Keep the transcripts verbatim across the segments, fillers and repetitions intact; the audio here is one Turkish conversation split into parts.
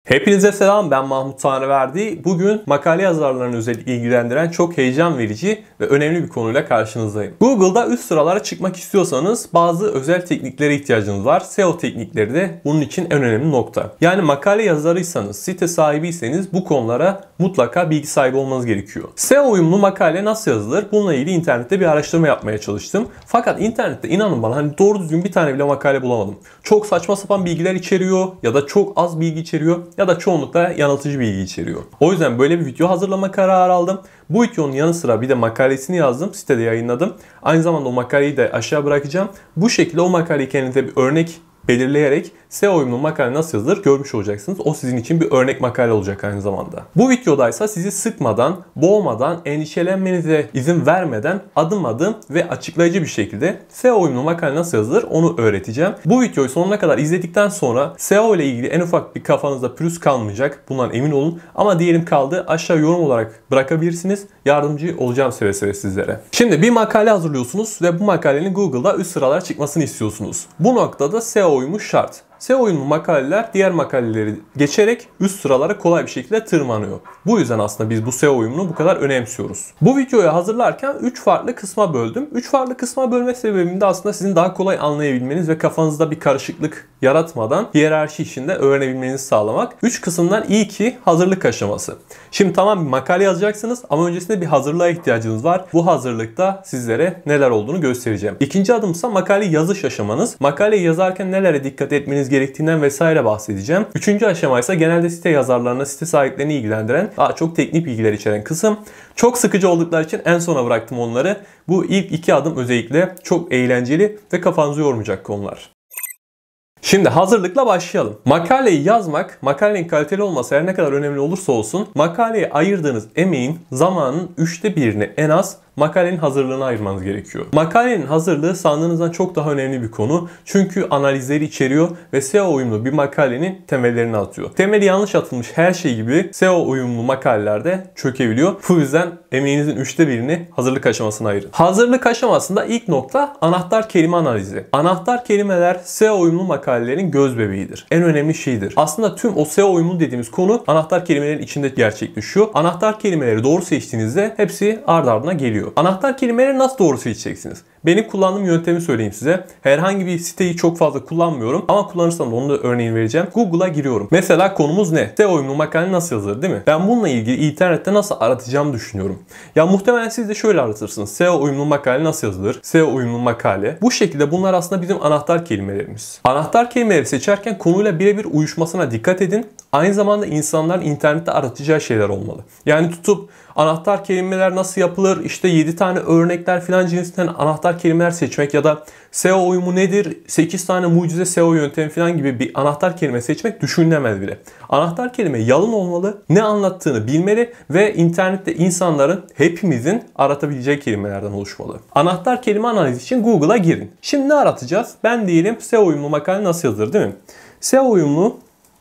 Hepinize selam, ben Mahmut Tanrıverdi. Bugün makale yazarlarını özellikle ilgilendiren çok heyecan verici ve önemli bir konuyla karşınızdayım. Google'da üst sıralara çıkmak istiyorsanız bazı özel tekniklere ihtiyacınız var. S E O teknikleri de bunun için en önemli nokta. Yani makale yazarıysanız, site sahibiyseniz bu konulara mutlaka bilgi sahibi olmanız gerekiyor. S E O uyumlu makale nasıl yazılır? Bununla ilgili internette bir araştırma yapmaya çalıştım. Fakat internette inanın bana hani doğru düzgün bir tane bile makale bulamadım. Çok saçma sapan bilgiler içeriyor ya da çok az bilgi içeriyor ya da çoğunlukla yanıltıcı bilgi içeriyor. O yüzden böyle bir video hazırlama kararı aldım. Bu videonun yanı sıra bir de makalesini yazdım. Sitede yayınladım. Aynı zamanda o makaleyi de aşağı bırakacağım. Bu şekilde o makaleyi kendinize bir örnek belirleyerek S E O uyumlu makale nasıl yazılır görmüş olacaksınız. O sizin için bir örnek makale olacak aynı zamanda. Bu videodaysa sizi sıkmadan, boğmadan, endişelenmenize izin vermeden adım adım ve açıklayıcı bir şekilde S E O uyumlu makale nasıl yazılır onu öğreteceğim. Bu videoyu sonuna kadar izledikten sonra S E O ile ilgili en ufak bir kafanızda pürüz kalmayacak. Bundan emin olun. Ama diyelim kaldı, aşağı yorum olarak bırakabilirsiniz. Yardımcı olacağım seve seve sizlere. Şimdi bir makale hazırlıyorsunuz ve bu makalenin Google'da üst sıralara çıkmasını istiyorsunuz. Bu noktada S E O uyumu şart. S E O uyumlu makaleler diğer makaleleri geçerek üst sıralara kolay bir şekilde tırmanıyor. Bu yüzden aslında biz bu S E O uyumunu bu kadar önemsiyoruz. Bu videoyu hazırlarken üç farklı kısma böldüm. üç farklı kısma bölme sebebim de aslında sizin daha kolay anlayabilmeniz ve kafanızda bir karışıklık yaratmadan hiyerarşi içinde öğrenebilmenizi sağlamak. üç kısımdan ilki hazırlık aşaması. Şimdi tamam bir makale yazacaksınız ama öncesinde bir hazırlığa ihtiyacınız var. Bu hazırlıkta sizlere neler olduğunu göstereceğim. İkinci adımsa makale yazış aşamanız. Makaleyi yazarken nelere dikkat etmeniz gerektiğinden vesaire bahsedeceğim. Üçüncü aşama ise genelde site yazarlarına, site sahiplerini ilgilendiren daha çok teknik bilgiler içeren kısım. Çok sıkıcı oldukları için en sona bıraktım onları. Bu ilk iki adım özellikle çok eğlenceli ve kafanızı yormayacak konular. Şimdi hazırlıkla başlayalım. Makaleyi yazmak, makalenin kaliteli olması her ne kadar önemli olursa olsun, makaleye ayırdığınız emeğin, zamanın üçte birini en az makalenin hazırlığına ayırmanız gerekiyor. Makalenin hazırlığı sandığınızdan çok daha önemli bir konu. Çünkü analizleri içeriyor ve S E O uyumlu bir makalenin temellerini atıyor. Temeli yanlış atılmış her şey gibi S E O uyumlu makalelerde çökebiliyor. Bu yüzden emeğinizin üçte birini hazırlık aşamasına ayırın. Hazırlık aşamasında ilk nokta anahtar kelime analizi. Anahtar kelimeler S E O uyumlu makalelerin göz bebeğidir. En önemli şeydir. Aslında tüm o S E O uyumlu dediğimiz konu anahtar kelimelerin içinde gerçekleşiyor. Anahtar kelimeleri doğru seçtiğinizde hepsi ardı ardına geliyor. Anahtar kelimeleri nasıl doğru seçeceksiniz? Benim kullandığım yöntemi söyleyeyim size. Herhangi bir siteyi çok fazla kullanmıyorum ama kullanırsam da onu da örneğini vereceğim. Google'a giriyorum. Mesela konumuz ne? S E O uyumlu makale nasıl yazılır değil mi? Ben bununla ilgili internette nasıl aratacağımı düşünüyorum. Ya muhtemelen siz de şöyle aratırsınız. S E O uyumlu makale nasıl yazılır? S E O uyumlu makale. Bu şekilde bunlar aslında bizim anahtar kelimelerimiz. Anahtar kelimeleri seçerken konuyla birebir uyuşmasına dikkat edin. Aynı zamanda insanların internette aratacağı şeyler olmalı. Yani tutup anahtar kelimeler nasıl yapılır, işte yedi tane örnekler filan cinsinden anahtar kelimeler seçmek ya da S E O uyumu nedir, sekiz tane mucize S E O yöntemi filan gibi bir anahtar kelime seçmek düşünülemez bile. Anahtar kelime yalın olmalı, ne anlattığını bilmeli ve internette insanların, hepimizin aratabileceği kelimelerden oluşmalı. Anahtar kelime analizi için Google'a girin. Şimdi ne aratacağız? Ben diyelim S E O uyumlu makale nasıl yazılır değil mi? S E O uyumlu.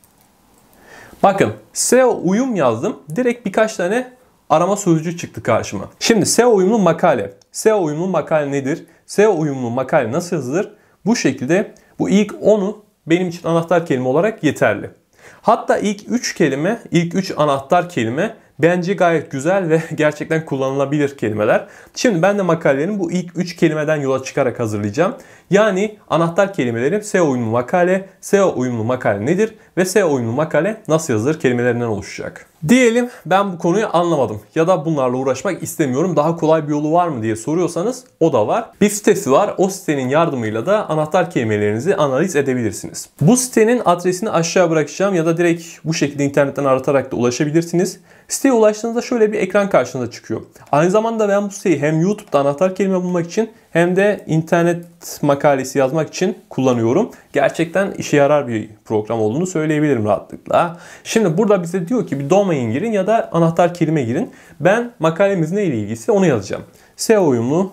Bakın S E O uyum yazdım. Direkt birkaç tane arama sözcüğü çıktı karşıma. Şimdi S E O uyumlu makale. S E O uyumlu makale nedir? S E O uyumlu makale nasıl yazılır? Bu şekilde bu ilk onu benim için anahtar kelime olarak yeterli. Hatta ilk üç kelime, ilk üç anahtar kelime bence gayet güzel ve gerçekten kullanılabilir kelimeler. Şimdi ben de makalelerin bu ilk üç kelimeden yola çıkarak hazırlayacağım. Yani anahtar kelimelerim S E O uyumlu makale, S E O uyumlu makale nedir ve S E O uyumlu makale nasıl yazılır kelimelerinden oluşacak. Diyelim ben bu konuyu anlamadım ya da bunlarla uğraşmak istemiyorum. Daha kolay bir yolu var mı diye soruyorsanız o da var. Bir sitesi var. O sitenin yardımıyla da anahtar kelimelerinizi analiz edebilirsiniz. Bu sitenin adresini aşağı bırakacağım ya da direkt bu şekilde internetten aratarak da ulaşabilirsiniz. Siteye ulaştığınızda şöyle bir ekran karşınıza çıkıyor. Aynı zamanda ben bu siteyi hem YouTube'da anahtar kelime bulmak için hem de internet makalesi yazmak için kullanıyorum. Gerçekten işe yarar bir program olduğunu söyleyebilirim rahatlıkla. Şimdi burada bize diyor ki bir domain girin ya da anahtar kelime girin. Ben makalemiz neyle ilgisi onu yazacağım. S E O uyumlu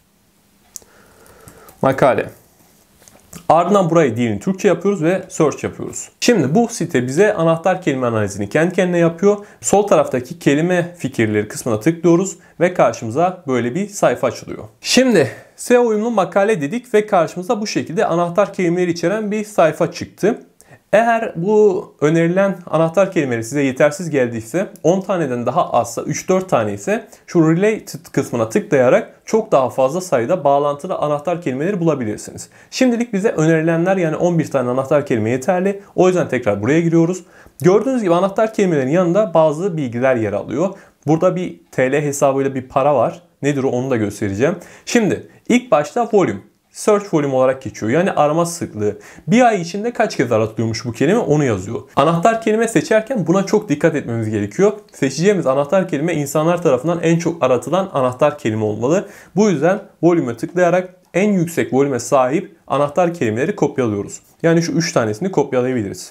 makale. Ardından burayı dilini Türkçe yapıyoruz ve search yapıyoruz. Şimdi bu site bize anahtar kelime analizini kendi kendine yapıyor. Sol taraftaki kelime fikirleri kısmına tıklıyoruz ve karşımıza böyle bir sayfa açılıyor. Şimdi S E O uyumlu makale dedik ve karşımıza bu şekilde anahtar kelimeleri içeren bir sayfa çıktı. Eğer bu önerilen anahtar kelimeleri size yetersiz geldiyse, on taneden daha azsa, üç dört tane ise şu related kısmına tıklayarak çok daha fazla sayıda bağlantılı anahtar kelimeleri bulabilirsiniz. Şimdilik bize önerilenler yani on bir tane anahtar kelime yeterli. O yüzden tekrar buraya giriyoruz. Gördüğünüz gibi anahtar kelimelerin yanında bazı bilgiler yer alıyor. Burada bir T L hesabıyla bir para var. Nedir o, onu da göstereceğim. Şimdi ilk başta volume. Search volume olarak geçiyor. Yani arama sıklığı. Bir ay içinde kaç kez aratılıyormuş bu kelime, onu yazıyor. Anahtar kelime seçerken buna çok dikkat etmemiz gerekiyor. Seçeceğimiz anahtar kelime insanlar tarafından en çok aratılan anahtar kelime olmalı. Bu yüzden volume'e tıklayarak en yüksek volume sahip anahtar kelimeleri kopyalıyoruz. Yani şu üç tanesini kopyalayabiliriz.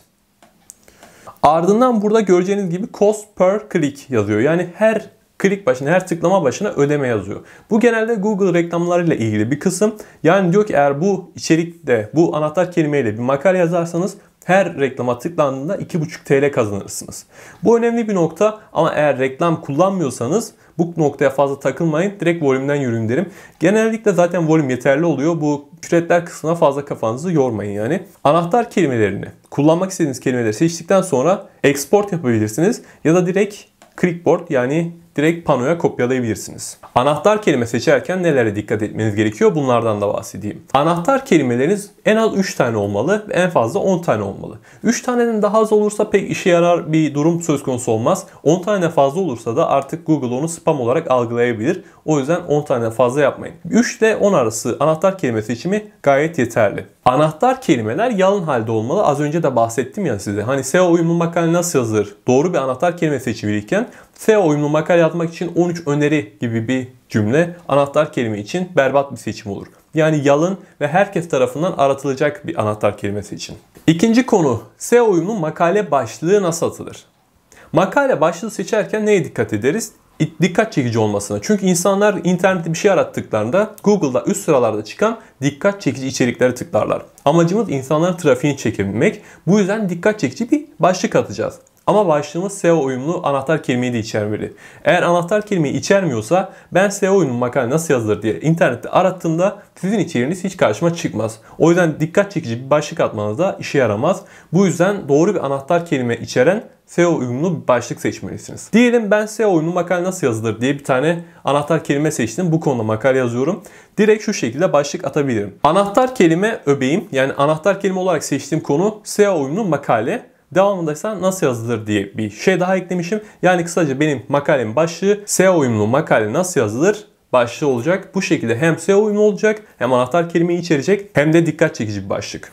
Ardından burada göreceğiniz gibi cost per click yazıyor. Yani her klik başına, her tıklama başına ödeme yazıyor. Bu genelde Google reklamlarıyla ilgili bir kısım. Yani diyor ki eğer bu içerikte bu anahtar kelimeyle bir makale yazarsanız her reklama tıklandığında iki buçuk T L kazanırsınız. Bu önemli bir nokta ama eğer reklam kullanmıyorsanız bu noktaya fazla takılmayın. Direkt volümden yürüyün derim. Genellikle zaten volüm yeterli oluyor. Bu ücretler kısmına fazla kafanızı yormayın yani. Anahtar kelimelerini, kullanmak istediğiniz kelimeleri seçtikten sonra export yapabilirsiniz. Ya da direkt clipboard yani direkt panoya kopyalayabilirsiniz. Anahtar kelime seçerken nelere dikkat etmeniz gerekiyor? Bunlardan da bahsedeyim. Anahtar kelimeleriniz en az üç tane olmalı ve en fazla on tane olmalı. üç taneden daha az olursa pek işe yarar bir durum söz konusu olmaz. on tane fazla olursa da artık Google onu spam olarak algılayabilir. O yüzden on tane fazla yapmayın. üç ile on arası anahtar kelime seçimi gayet yeterli. Anahtar kelimeler yalın halde olmalı. Az önce de bahsettim ya size. Hani S E O uyumlu makale nasıl yazılır? Doğru bir anahtar kelime seçimiyken S E O uyumlu makale yazmak için on üç öneri gibi bir cümle anahtar kelime için berbat bir seçim olur. Yani yalın ve herkes tarafından aratılacak bir anahtar kelime seçin. İkinci konu, S E O uyumlu makale başlığı nasıl atılır? Makale başlığı seçerken neye dikkat ederiz? Dikkat çekici olmasına. Çünkü insanlar internette bir şey arattıklarında Google'da üst sıralarda çıkan dikkat çekici içerikleri tıklarlar. Amacımız insanların trafiğini çekebilmek. Bu yüzden dikkat çekici bir başlık atacağız. Ama başlığımız S E O uyumlu anahtar kelimeyi de içermeli. Eğer anahtar kelimeyi içermiyorsa ben S E O uyumlu makale nasıl yazılır diye internette arattığımda sizin içeriğiniz hiç karşıma çıkmaz. O yüzden dikkat çekici bir başlık atmanız da işe yaramaz. Bu yüzden doğru bir anahtar kelime içeren S E O uyumlu bir başlık seçmelisiniz. Diyelim ben S E O uyumlu makale nasıl yazılır diye bir tane anahtar kelime seçtim. Bu konuda makale yazıyorum. Direkt şu şekilde başlık atabilirim. Anahtar kelime öbeğim, yani anahtar kelime olarak seçtiğim konu S E O uyumlu makale. Devamındaysa nasıl yazılır diye bir şey daha eklemişim. Yani kısaca benim makalemin başlığı S E O uyumlu makale nasıl yazılır başlığı olacak. Bu şekilde hem S E O uyumlu olacak, hem anahtar kelimeyi içerecek, hem de dikkat çekici bir başlık.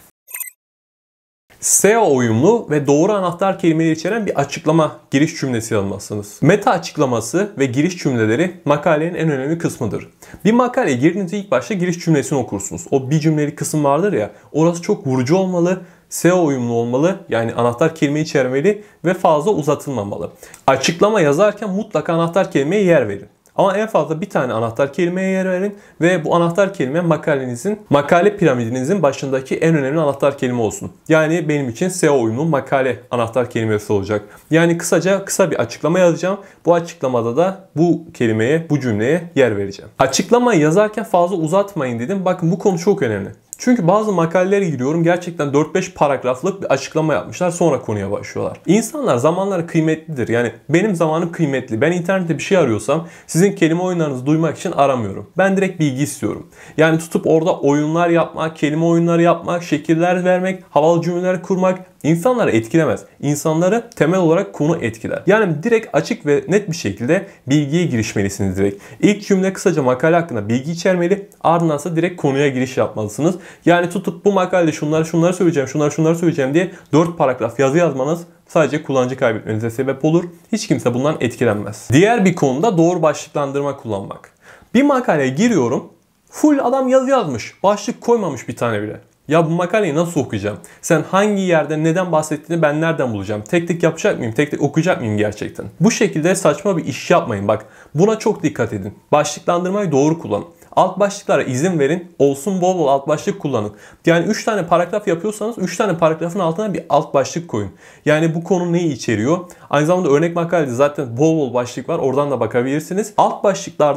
S E O uyumlu ve doğru anahtar kelimeleri içeren bir açıklama, giriş cümlesi yazmalısınız. Meta açıklaması ve giriş cümleleri makalenin en önemli kısmıdır. Bir makaleye girdiğinizde ilk başta giriş cümlesini okursunuz. O bir cümlelik kısım vardır ya, orası çok vurucu olmalı. S E O uyumlu olmalı, yani anahtar kelime içermeli ve fazla uzatılmamalı. Açıklama yazarken mutlaka anahtar kelimeye yer verin. Ama en fazla bir tane anahtar kelimeye yer verin ve bu anahtar kelime makalenizin, makale piramidinizin başındaki en önemli anahtar kelime olsun. Yani benim için S E O uyumlu makale anahtar kelimesi olacak. Yani kısaca kısa bir açıklama yazacağım. Bu açıklamada da bu kelimeye, bu cümleye yer vereceğim. Açıklamayı yazarken fazla uzatmayın dedim. Bakın bu konu çok önemli. Çünkü bazı makalelere giriyorum, gerçekten dört beş paragraflık bir açıklama yapmışlar, sonra konuya başlıyorlar. İnsanlar zamanları kıymetlidir. Yani benim zamanım kıymetli. Ben internette bir şey arıyorsam sizin kelime oyunlarınızı duymak için aramıyorum. Ben direkt bilgi istiyorum. Yani tutup orada oyunlar yapmak, kelime oyunları yapmak, şekiller vermek, havalı cümleler kurmak İnsanları etkilemez. İnsanları temel olarak konu etkiler. Yani direkt açık ve net bir şekilde bilgiye girişmelisiniz direkt. İlk cümle kısaca makale hakkında bilgi içermeli. Ardından ise direkt konuya giriş yapmalısınız. Yani tutup bu makalede şunları şunları söyleyeceğim, şunları şunları söyleyeceğim diye dört paragraf yazı yazmanız sadece kullanıcı kaybetmenize sebep olur. Hiç kimse bundan etkilenmez. Diğer bir konuda doğru başlıklandırma kullanmak. Bir makaleye giriyorum. Full adam yazı yazmış. Başlık koymamış bir tane bile. Ya bu makaleyi nasıl okuyacağım? Sen hangi yerde neden bahsettiğini ben nereden bulacağım? Tek tek yapacak mıyım? Tek tek okuyacak mıyım gerçekten? Bu şekilde saçma bir iş yapmayın. Bak, buna çok dikkat edin. Başlıklandırmayı doğru kullanın. Alt başlıklara izin verin. Olsun bol bol alt başlık kullanın. Yani üç tane paragraf yapıyorsanız üç tane paragrafın altına bir alt başlık koyun. Yani bu konu neyi içeriyor? Aynı zamanda örnek makalede zaten bol bol başlık var. Oradan da bakabilirsiniz. Alt başlıklarda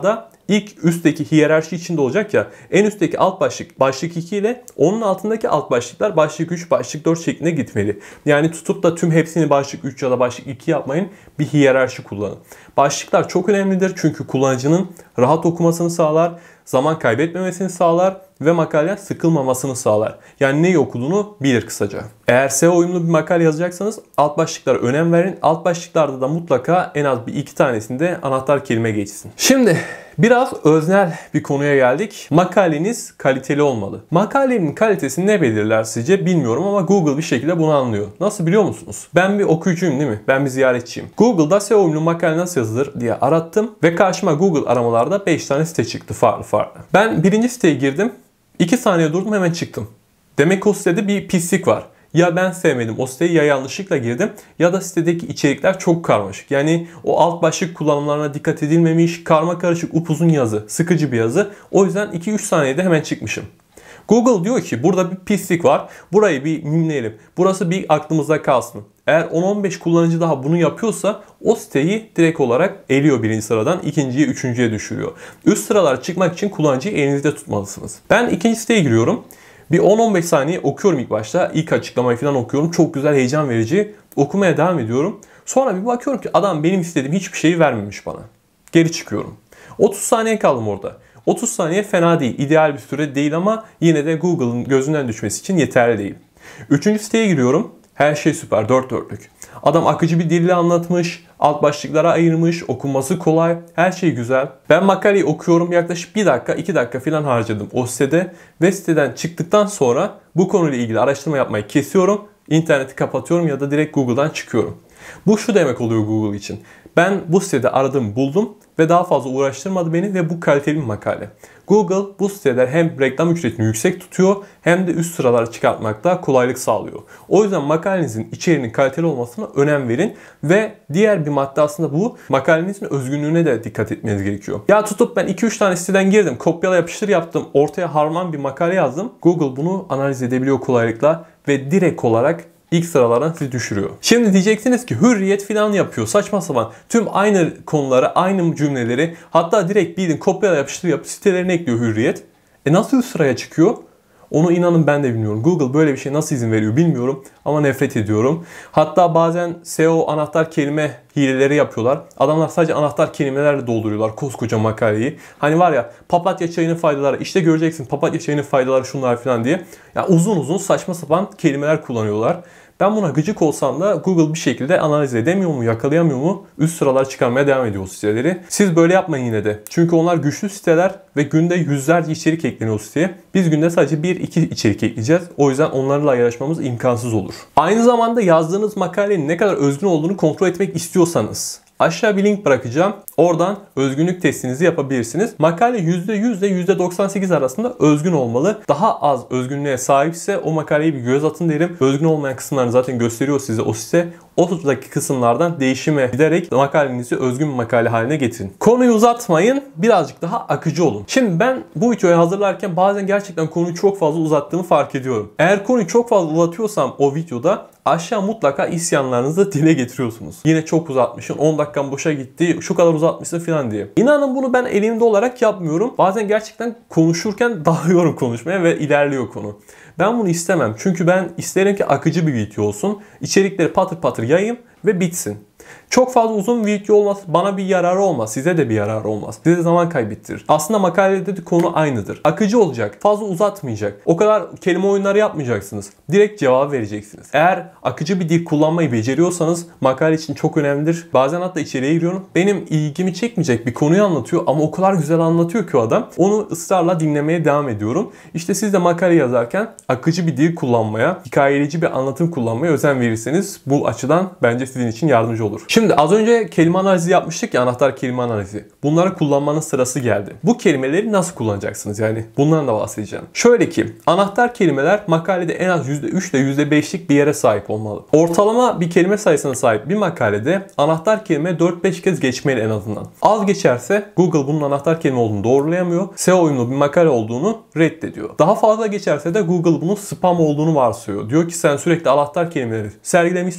ilk üstteki hiyerarşi içinde olacak ya. En üstteki alt başlık başlık iki ile onun altındaki alt başlıklar başlık üç, başlık dört şeklinde gitmeli. Yani tutup da tüm hepsini başlık üç ya da başlık iki yapmayın. Bir hiyerarşi kullanın. Başlıklar çok önemlidir çünkü kullanıcının rahat okumasını sağlar, zaman kaybetmemesini sağlar ve makaleden sıkılmamasını sağlar. Yani neyi okuduğunu bilir kısaca. Eğer S E O uyumlu bir makale yazacaksanız alt başlıklara önem verin. Alt başlıklarda da mutlaka en az bir iki tanesinde anahtar kelime geçsin. Şimdi biraz öznel bir konuya geldik. Makaleniz kaliteli olmalı. Makalenin kalitesini ne belirler sizce bilmiyorum ama Google bir şekilde bunu anlıyor. Nasıl biliyor musunuz? Ben bir okuyucuyum değil mi? Ben bir ziyaretçiyim. Google'da S E O uyumlu makale nasıl yazılır diye arattım ve karşıma Google aramalarda beş tane site çıktı farklı farklı. Ben birinci siteye girdim. iki saniye durdum hemen çıktım. Demek ki o sitede bir pislik var. Ya ben sevmedim o siteyi ya yanlışlıkla girdim ya da sitedeki içerikler çok karmaşık. Yani o alt başlık kullanımlarına dikkat edilmemiş, karma karışık upuzun yazı, sıkıcı bir yazı. O yüzden iki üç saniyede hemen çıkmışım. Google diyor ki burada bir pislik var. Burayı bir mimleyelim. Burası bir aklımızda kalsın. Eğer on on beş kullanıcı daha bunu yapıyorsa o siteyi direkt olarak eliyor birinci sıradan ikinciye, üçüncüye düşürüyor. Üst sıralara çıkmak için kullanıcıyı elinizde tutmalısınız. Ben ikinci siteye giriyorum. Bir on on beş saniye okuyorum ilk başta. İlk açıklamayı falan okuyorum. Çok güzel, heyecan verici. Okumaya devam ediyorum. Sonra bir bakıyorum ki adam benim istediğim hiçbir şeyi vermemiş bana. Geri çıkıyorum. otuz saniye kaldım orada. otuz saniye fena değil. İdeal bir süre değil ama yine de Google'ın gözünden düşmesi için yeterli değil. Üçüncü siteye giriyorum. Her şey süper, dört dörtlük. Adam akıcı bir dille anlatmış, alt başlıklara ayırmış, okunması kolay, her şey güzel. Ben makaleyi okuyorum, yaklaşık bir dakika, iki dakika falan harcadım o sitede. Ve siteden çıktıktan sonra bu konuyla ilgili araştırma yapmayı kesiyorum, interneti kapatıyorum ya da direkt Google'dan çıkıyorum. Bu şu demek oluyor Google için. Ben bu sitede aradım, buldum ve daha fazla uğraştırmadı beni ve bu kaliteli bir makale. Google bu siteler hem reklam ücretini yüksek tutuyor hem de üst sıralara çıkartmakta kolaylık sağlıyor. O yüzden makalenizin içeriğinin kaliteli olmasına önem verin ve diğer bir madde aslında bu makalenizin özgünlüğüne de dikkat etmeniz gerekiyor. Ya tutup ben iki üç tane siteden girdim, kopyala yapıştır yaptım, ortaya harman bir makale yazdım. Google bunu analiz edebiliyor kolaylıkla ve direkt olarak İlk sıralardan sizi düşürüyor. Şimdi diyeceksiniz ki Hürriyet falan yapıyor. Saçma sapan. Tüm aynı konuları, aynı cümleleri hatta direkt bildiğin kopyala yapıştır yapıp sitelerine ekliyor Hürriyet. E nasıl üst sıraya çıkıyor? Onu inanın ben de bilmiyorum. Google böyle bir şey nasıl izin veriyor bilmiyorum ama nefret ediyorum. Hatta bazen S E O anahtar kelime hileleri yapıyorlar. Adamlar sadece anahtar kelimelerle dolduruyorlar koskoca makaleyi. Hani var ya papatya çayının faydaları, işte göreceksin papatya çayının faydaları şunlar falan diye. Ya uzun uzun saçma sapan kelimeler kullanıyorlar. Ben buna gıcık olsam da Google bir şekilde analiz edemiyor mu, yakalayamıyor mu? Üst sıralar çıkarmaya devam ediyor o siteleri. Siz böyle yapmayın yine de. Çünkü onlar güçlü siteler ve günde yüzlerce içerik ekleniyor o siteye. Biz günde sadece bir iki içerik ekleyeceğiz. O yüzden onlarla yarışmamız imkansız olur. Aynı zamanda yazdığınız makalenin ne kadar özgün olduğunu kontrol etmek istiyorsanız aşağı bir link bırakacağım. Oradan özgünlük testinizi yapabilirsiniz. Makale yüzde yüz ile yüzde doksan sekiz arasında özgün olmalı. Daha az özgünlüğe sahipse o makaleyi bir göz atın derim. Özgün olmayan kısımlarını zaten gösteriyor size o site. O tutudaki kısımlardan değişime giderek makalenizi özgün bir makale haline getirin. Konuyu uzatmayın, birazcık daha akıcı olun. Şimdi ben bu videoyu hazırlarken bazen gerçekten konuyu çok fazla uzattığımı fark ediyorum. Eğer konuyu çok fazla uzatıyorsam o videoda aşağı mutlaka isyanlarınızı dile getiriyorsunuz. Yine çok uzatmışsın, on dakikam boşa gitti, şu kadar uzatmışsın falan diye. İnanın bunu ben elimde olarak yapmıyorum. Bazen gerçekten konuşurken dalıyorum konuşmaya ve ilerliyor konu. Ben bunu istemem. Çünkü ben isterim ki akıcı bir video olsun. İçerikleri patır patır yayayım ve bitsin. Çok fazla uzun bir video olmaz. Bana bir yararı olmaz. Size de bir yararı olmaz. Size de zaman kaybettirir. Aslında makalede de konu aynıdır. Akıcı olacak. Fazla uzatmayacak. O kadar kelime oyunları yapmayacaksınız. Direkt cevap vereceksiniz. Eğer akıcı bir dil kullanmayı beceriyorsanız makale için çok önemlidir. Bazen hatta içeriye giriyorum. Benim ilgimi çekmeyecek bir konuyu anlatıyor ama o kadar güzel anlatıyor ki o adam. Onu ısrarla dinlemeye devam ediyorum. İşte siz de makale yazarken akıcı bir dil kullanmaya, hikayeleyici bir anlatım kullanmaya özen verirseniz bu açıdan bence sizin için yardımcı olur. Şimdi az önce kelime analizi yapmıştık ya, anahtar kelime analizi. Bunları kullanmanın sırası geldi. Bu kelimeleri nasıl kullanacaksınız yani? Bundan da bahsedeceğim. Şöyle ki anahtar kelimeler makalede en az yüzde üç ile yüzde beşlik bir yere sahip olmalı. Ortalama bir kelime sayısına sahip bir makalede anahtar kelime dört beş kez geçmeli en azından. Az geçerse Google bunun anahtar kelime olduğunu doğrulayamıyor. S E O uyumlu bir makale olduğunu reddediyor. Daha fazla geçerse de Google bunun spam olduğunu varsayıyor. Diyor ki sen sürekli anahtar kelimeleri sergilemişsin.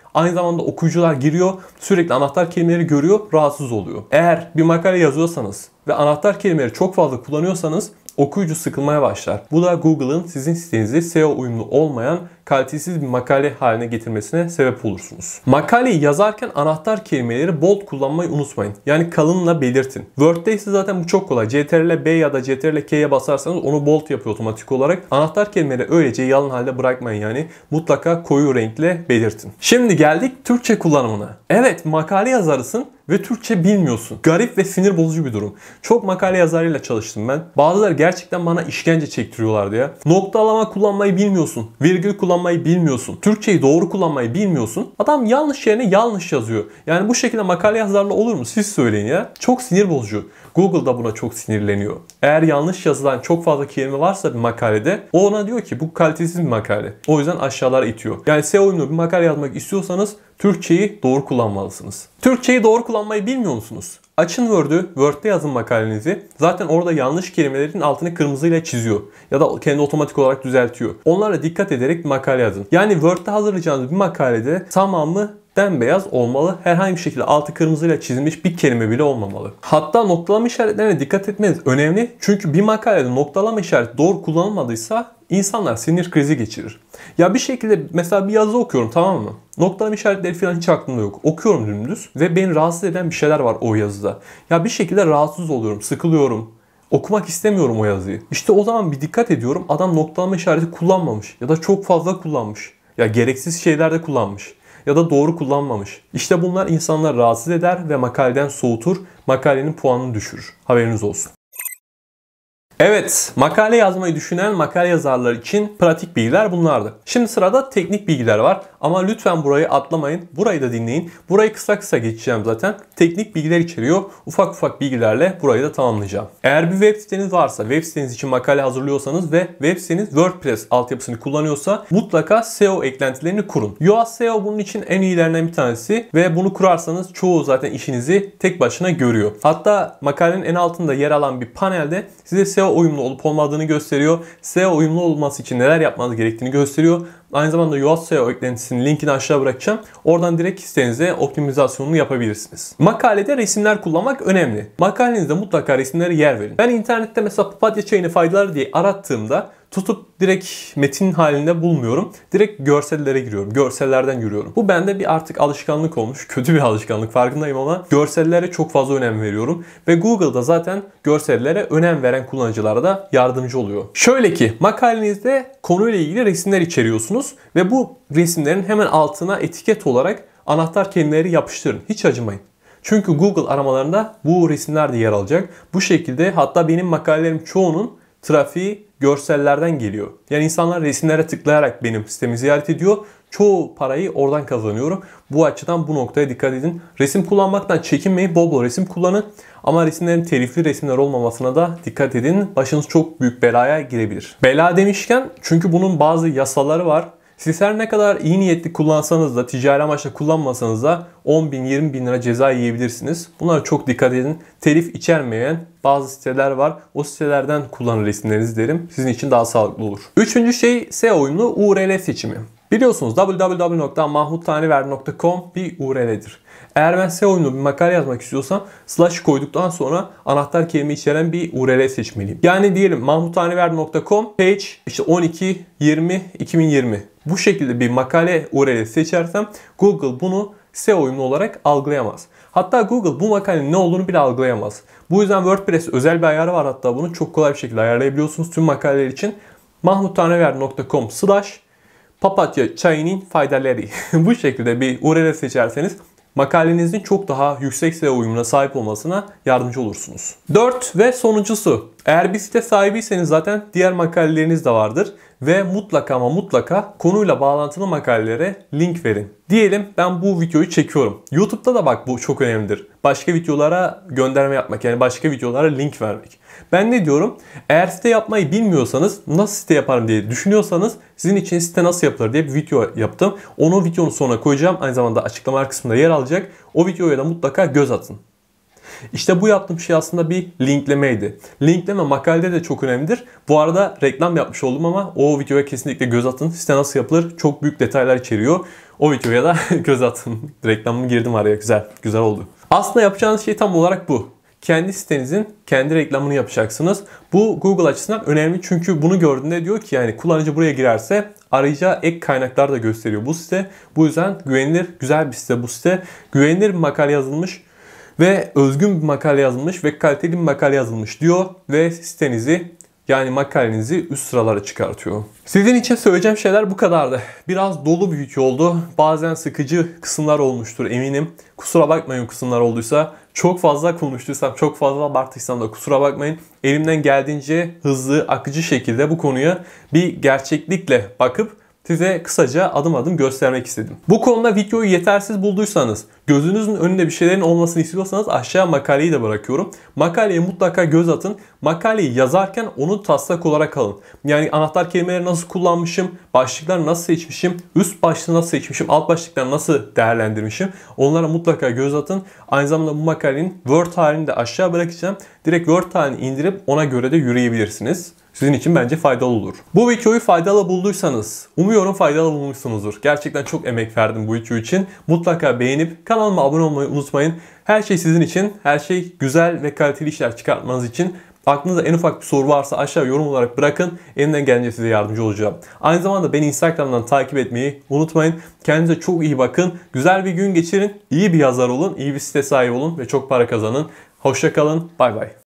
Aynı zamanda okuyucular giriyor, sürekli anahtar kelimeleri görüyor, rahatsız oluyor. Eğer bir makale yazıyorsanız ve anahtar kelimeleri çok fazla kullanıyorsanız okuyucu sıkılmaya başlar. Bu da Google'ın sizin sitenizi S E O uyumlu olmayan kalitesiz bir makale haline getirmesine sebep olursunuz. Makaleyi yazarken anahtar kelimeleri bold kullanmayı unutmayın. Yani kalınla belirtin. Word'de ise zaten bu çok kolay. C T R L B ya da C T R L K'ye basarsanız onu bold yapıyor otomatik olarak. Anahtar kelimeleri öylece yalın halde bırakmayın yani. Mutlaka koyu renkle belirtin. Şimdi geldik Türkçe kullanımına. Evet, makale yazarısın ve Türkçe bilmiyorsun. Garip ve sinir bozucu bir durum. Çok makale yazarıyla çalıştım ben. Bazıları gerçekten bana işkence çektiriyorlardı ya. Noktalama kullanmayı bilmiyorsun. Virgül kullanmayı bilmiyorsun. Türkçeyi doğru kullanmayı bilmiyorsun. Adam yanlış yerine yanlış yazıyor. Yani bu şekilde makale yazarlı olur mu? Siz söyleyin ya. Çok sinir bozucu. Google da buna çok sinirleniyor. Eğer yanlış yazılan çok fazla kelime varsa bir makalede o ona diyor ki bu kalitesiz bir makale. O yüzden aşağılara itiyor. Yani S E O uyumlu bir makale yazmak istiyorsanız Türkçeyi doğru kullanmalısınız. Türkçeyi doğru kullanmayı bilmiyor musunuz? Açın Word'ü, Word'de yazın makalenizi. Zaten orada yanlış kelimelerin altını kırmızıyla çiziyor. Ya da kendi otomatik olarak düzeltiyor. Onlara dikkat ederek bir makale yazın. Yani Word'de hazırlayacağınız bir makalede tamamı bembeyaz olmalı. Herhangi bir şekilde altı kırmızıyla çizilmiş bir kelime bile olmamalı. Hatta noktalama işaretlerine dikkat etmeniz önemli. Çünkü bir makalede noktalama işareti doğru kullanılmadıysa insanlar sinir krizi geçirir. Ya bir şekilde mesela bir yazı okuyorum, tamam mı? Noktalama işaretleri falan hiç aklımda yok. Okuyorum dümdüz ve beni rahatsız eden bir şeyler var o yazıda. Ya bir şekilde rahatsız oluyorum, sıkılıyorum. Okumak istemiyorum o yazıyı. İşte o zaman bir dikkat ediyorum. Adam noktalama işareti kullanmamış ya da çok fazla kullanmış. Ya gereksiz şeyler de kullanmış. Ya da doğru kullanmamış. İşte bunlar insanları rahatsız eder ve makaleden soğutur, makalenin puanını düşürür. Haberiniz olsun. Evet, makale yazmayı düşünen makale yazarları için pratik bilgiler bunlardı. Şimdi sırada teknik bilgiler var ama lütfen burayı atlamayın. Burayı da dinleyin. Burayı kısa kısa geçeceğim zaten. Teknik bilgiler içeriyor. Ufak ufak bilgilerle burayı da tamamlayacağım. Eğer bir web siteniz varsa, web siteniz için makale hazırlıyorsanız ve web siteniz WordPress altyapısını kullanıyorsa mutlaka S E O eklentilerini kurun. Yoast S E O bunun için en iyilerinden bir tanesi ve bunu kurarsanız çoğu zaten işinizi tek başına görüyor. Hatta makalenin en altında yer alan bir panelde size S E O uyumlu olup olmadığını gösteriyor. S E O uyumlu olması için neler yapmanız gerektiğini gösteriyor. Aynı zamanda Yoast S E O eklentisinin linkini aşağı bırakacağım. Oradan direkt sitenize optimizasyonunu yapabilirsiniz. Makalede resimler kullanmak önemli. Makalenizde mutlaka resimlere yer verin. Ben internette mesela papatya çayını faydaları diye arattığımda tutup direkt metin halinde bulmuyorum. Direkt görsellere giriyorum. Görsellerden yürüyorum. Bu bende bir artık alışkanlık olmuş. Kötü bir alışkanlık farkındayım ama görsellere çok fazla önem veriyorum. Ve Google'da zaten görsellere önem veren kullanıcılara da yardımcı oluyor. Şöyle ki makalenizde konuyla ilgili resimler içeriyorsunuz ve bu resimlerin hemen altına etiket olarak anahtar kelimeleri yapıştırın. Hiç acımayın. Çünkü Google aramalarında bu resimler de yer alacak. Bu şekilde hatta benim makalelerim çoğunun trafiği görsellerden geliyor. Yani insanlar resimlere tıklayarak benim sitemi ziyaret ediyor. Çoğu parayı oradan kazanıyorum. Bu açıdan bu noktaya dikkat edin. Resim kullanmaktan çekinmeyin. Bol bol resim kullanın. Ama resimlerin telifli resimler olmamasına da dikkat edin. Başınız çok büyük belaya girebilir. Bela demişken çünkü bunun bazı yasaları var. Siz her ne kadar iyi niyetli kullansanız da, ticari amaçla kullanmasanız da on bin yirmi bin lira ceza yiyebilirsiniz. Bunlara çok dikkat edin. Telif içermeyen bazı siteler var. O sitelerden kullanın resimlerinizi derim. Sizin için daha sağlıklı olur. Üçüncü şey S E O uyumlu U R L seçimi. Biliyorsunuz w w w nokta mahmut taniverdi nokta com bir U R L'dir. Eğer ben S E O uyumlu bir makale yazmak istiyorsam slash koyduktan sonra anahtar kelime içeren bir U R L seçmeliyim. Yani diyelim mahmut taniverdi nokta com page işte on iki yirmi iki bin yirmi. Bu şekilde bir makale U R L seçersem Google bunu S E O uyumlu olarak algılayamaz. Hatta Google bu makalenin ne olduğunu bile algılayamaz. Bu yüzden WordPress özel bir ayarı var, hatta bunu çok kolay bir şekilde ayarlayabiliyorsunuz tüm makaleler için. mahmut taniverdi nokta com slash papatya çayının faydaları. Bu şekilde bir U R L seçerseniz makalenizin çok daha yüksek S E O uyumuna sahip olmasına yardımcı olursunuz. dört ve sonuncusu. Eğer bir site sahibiyseniz zaten diğer makaleleriniz de vardır. Ve mutlaka ama mutlaka konuyla bağlantılı makalelere link verin. Diyelim ben bu videoyu çekiyorum. YouTube'da da bak bu çok önemlidir. Başka videolara gönderme yapmak, yani başka videolara link vermek. Ben ne diyorum? Eğer site yapmayı bilmiyorsanız, nasıl site yaparım diye düşünüyorsanız sizin için site nasıl yapılır diye bir video yaptım. Onu videonun sonuna koyacağım. Aynı zamanda açıklamalar kısmında yer alacak. O videoya da mutlaka göz atın. İşte bu yaptığım şey aslında bir linklemeydi. Linkleme makalede de çok önemlidir. Bu arada reklam yapmış oldum ama o videoya kesinlikle göz atın. Site nasıl yapılır? Çok büyük detaylar içeriyor. O videoya da göz atın. Reklamımı girdim araya. Güzel. Güzel oldu. Aslında yapacağınız şey tam olarak bu. Kendi sitenizin kendi reklamını yapacaksınız. Bu Google açısından önemli çünkü bunu gördüğünde diyor ki yani kullanıcı buraya girerse arayacağı ek kaynaklar da gösteriyor bu site. Bu yüzden güvenilir, güzel bir site bu site. Güvenilir bir makale yazılmış ve özgün bir makale yazılmış ve kaliteli bir makale yazılmış diyor ve sitenizi yani makalenizi üst sıralara çıkartıyor. Sizin için söyleyeceğim şeyler bu kadardı. Biraz dolu bir video oldu. Bazen sıkıcı kısımlar olmuştur eminim. Kusura bakmayın kısımlar olduysa. Çok fazla konuştuysam, çok fazla abarttıysam da kusura bakmayın. Elimden geldiğince hızlı, akıcı şekilde bu konuya bir gerçeklikle bakıp size kısaca adım adım göstermek istedim. Bu konuda videoyu yetersiz bulduysanız, gözünüzün önünde bir şeylerin olmasını istiyorsanız aşağı makaleyi de bırakıyorum. Makaleye mutlaka göz atın. Makaleyi yazarken onu taslak olarak alın. Yani anahtar kelimeleri nasıl kullanmışım, başlıkları nasıl seçmişim, üst başlığı nasıl seçmişim, alt başlıkları nasıl değerlendirmişim. Onlara mutlaka göz atın. Aynı zamanda bu makalenin Word halini de aşağı bırakacağım. Direkt Word halini indirip ona göre de yürüyebilirsiniz. Sizin için bence faydalı olur. Bu videoyu faydalı bulduysanız, umuyorum faydalı bulmuşsunuzdur. Gerçekten çok emek verdim bu video için. Mutlaka beğenip kanalıma abone olmayı unutmayın. Her şey sizin için, her şey güzel ve kaliteli işler çıkartmanız için. Aklınızda en ufak bir soru varsa aşağı yorum olarak bırakın. Elimden gelince size yardımcı olacağım. Aynı zamanda beni Instagram'dan takip etmeyi unutmayın. Kendinize çok iyi bakın. Güzel bir gün geçirin. İyi bir yazar olun, iyi bir site sahibi olun ve çok para kazanın. Hoşça kalın. Bay bay.